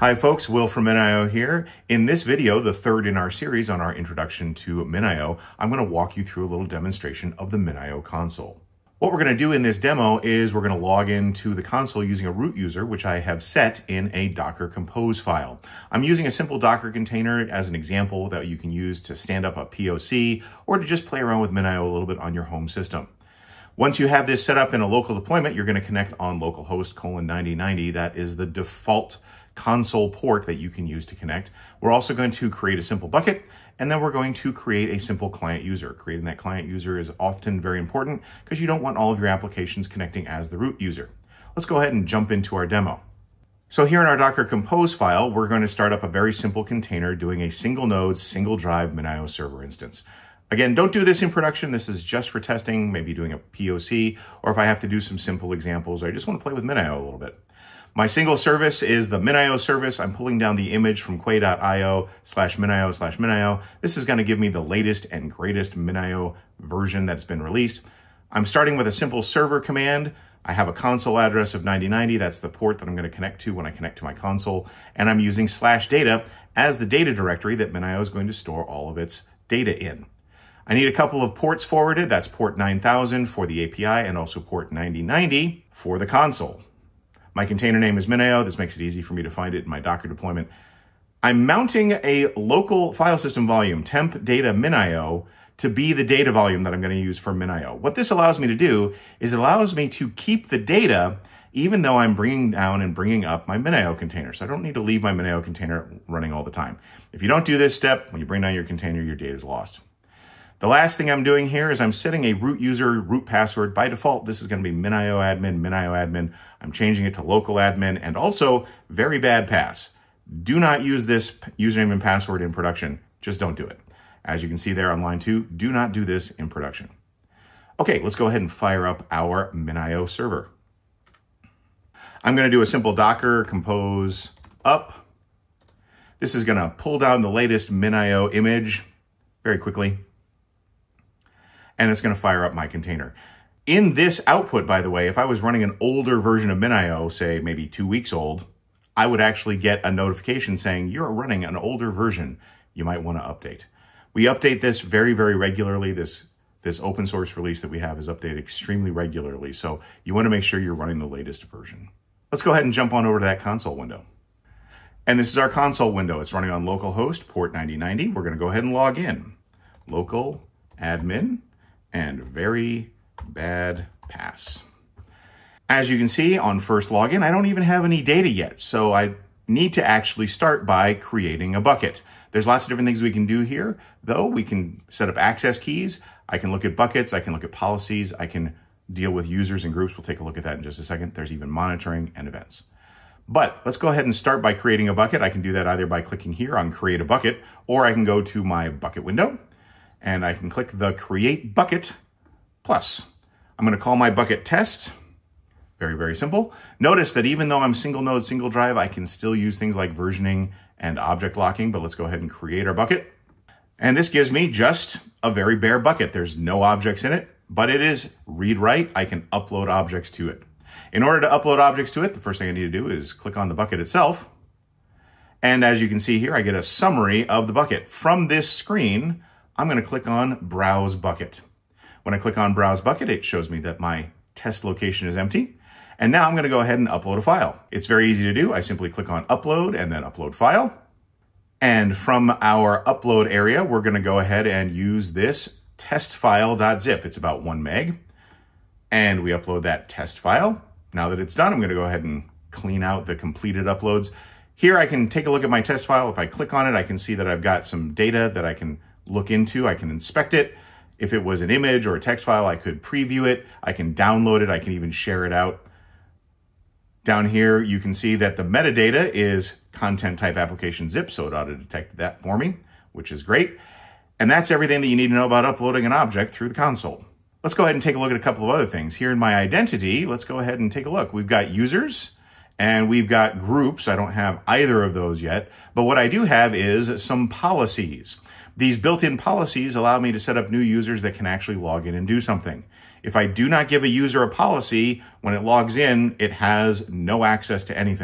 Hi folks, Will from MinIO here. In this video, the third in our series on our introduction to MinIO, I'm going to walk you through a little demonstration of the MinIO console. What we're going to do in this demo is we're going to log into the console using a root user, which I have set in a Docker Compose file. I'm using a simple Docker container as an example that you can use to stand up a POC or to just play around with MinIO a little bit on your home system. Once you have this set up in a local deployment, you're going to connect on localhost :9090. That is the default console port that you can use to connect. We're also going to create a simple bucket, and then we're going to create a simple client user. Creating that client user is often very important because you don't want all of your applications connecting as the root user. Let's go ahead and jump into our demo. So here in our Docker Compose file, we're going to start up a very simple container doing a single node, single drive MinIO server instance. Again, don't do this in production. This is just for testing, maybe doing a POC, or if I have to do some simple examples, or I just want to play with MinIO a little bit. My single service is the MinIO service. I'm pulling down the image from quay.io/MinIO/MinIO. This is going to give me the latest and greatest MinIO version that's been released. I'm starting with a simple server command. I have a console address of 9090. That's the port that I'm going to connect to when I connect to my console. And I'm using /data as the data directory that MinIO is going to store all of its data in. I need a couple of ports forwarded. That's port 9000 for the API and also port 9090 for the console. My container name is MinIO. This makes it easy for me to find it in my Docker deployment. I'm mounting a local file system volume, temp data MinIO, to be the data volume that I'm going to use for MinIO. What this allows me to do is it allows me to keep the data even though I'm bringing down and bringing up my MinIO container. So I don't need to leave my MinIO container running all the time. If you don't do this step, when you bring down your container, your data is lost. The last thing I'm doing here is I'm setting a root user root password. By default, this is going to be MinIO admin. I'm changing it to local admin, and also very bad pass. Do not use this username and password in production. Just don't do it. As you can see there on line 2, do not do this in production. Okay, let's go ahead and fire up our MinIO server. I'm going to do a simple Docker Compose up. This is going to pull down the latest MinIO image very quickly, and it's going to fire up my container. In this output, by the way, if I was running an older version of MinIO, say maybe 2 weeks old, I would actually get a notification saying you're running an older version. You might want to update. We update this very, very regularly. This open source release that we have is updated extremely regularly. So you want to make sure you're running the latest version. Let's go ahead and jump on over to that console window. And this is our console window. It's running on localhost port 9090. We're going to go ahead and log in. Local admin and very bad pass. As you can see on first login, I don't even have any data yet. So I need to actually start by creating a bucket. There's lots of different things we can do here, though. We can set up access keys. I can look at buckets. I can look at policies. I can deal with users and groups. We'll take a look at that in just a second. There's even monitoring and events. But let's go ahead and start by creating a bucket. I can do that either by clicking here on Create a Bucket, or I can go to my bucket window and I can click the Create Bucket Plus. I'm going to call my bucket Test. Very, very simple. Notice that even though I'm single node, single drive, I can still use things like versioning and object locking, but let's go ahead and create our bucket. And this gives me just a very bare bucket. There's no objects in it, but it is read-write. I can upload objects to it. In order to upload objects to it, the first thing I need to do is click on the bucket itself. And as you can see here, I get a summary of the bucket. From this screen, I'm going to click on Browse Bucket. When I click on Browse Bucket, it shows me that my test location is empty. And now I'm going to go ahead and upload a file. It's very easy to do. I simply click on Upload and then Upload File. And from our upload area, we're going to go ahead and use this testfile.zip. It's about 1 meg. And we upload that test file. Now that it's done, I'm going to go ahead and clean out the completed uploads. Here I can take a look at my test file. If I click on it, I can see that I've got some data that I can look into. I can inspect it. If it was an image or a text file, I could preview it. I can download it. I can even share it out. Down here, you can see that the metadata is content type application zip, so it auto-detected that for me, which is great. And that's everything that you need to know about uploading an object through the console. Let's go ahead and take a look at a couple of other things. Here in my identity, let's go ahead and take a look. We've got users and we've got groups. I don't have either of those yet, but what I do have is some policies. These built-in policies allow me to set up new users that can actually log in and do something. If I do not give a user a policy, when it logs in, it has no access to anything.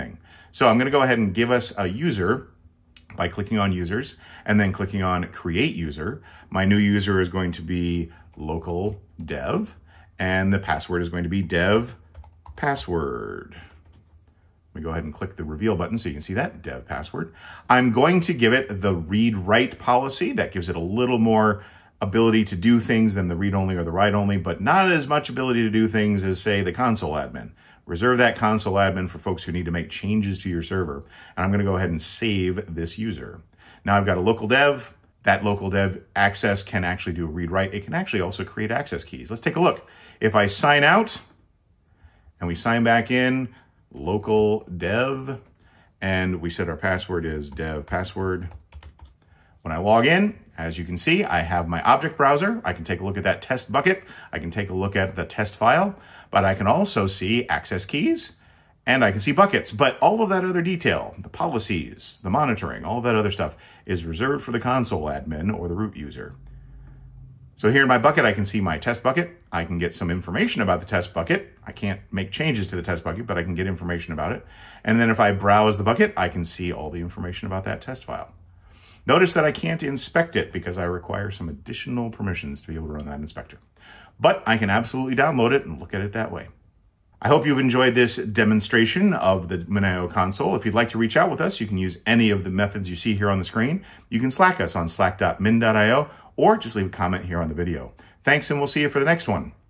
So I'm going to go ahead and give us a user by clicking on users and then clicking on create user. My new user is going to be local dev, and the password is going to be dev password. Let me go ahead and click the reveal button so you can see that, dev password. I'm going to give it the read-write policy. That gives it a little more ability to do things than the read-only or the write-only, but not as much ability to do things as, say, the console admin. Reserve that console admin for folks who need to make changes to your server. And I'm going to go ahead and save this user. Now I've got a local dev. That local dev access can actually do a read-write. It can actually also create access keys. Let's take a look. If I sign out and we sign back in, local dev, and we said our password is dev password. When I log in, as you can see, I have my object browser. I can take a look at that test bucket. I can take a look at the test file, but I can also see access keys and I can see buckets. But all of that other detail, the policies, the monitoring, all of that other stuff is reserved for the console admin or the root user. So here in my bucket, I can see my test bucket. I can get some information about the test bucket. I can't make changes to the test bucket, but I can get information about it. And then if I browse the bucket, I can see all the information about that test file. Notice that I can't inspect it because I require some additional permissions to be able to run that inspector. But I can absolutely download it and look at it that way. I hope you've enjoyed this demonstration of the MinIO console. If you'd like to reach out with us, you can use any of the methods you see here on the screen. You can Slack us on slack.min.io or just leave a comment here on the video. Thanks, and we'll see you for the next one.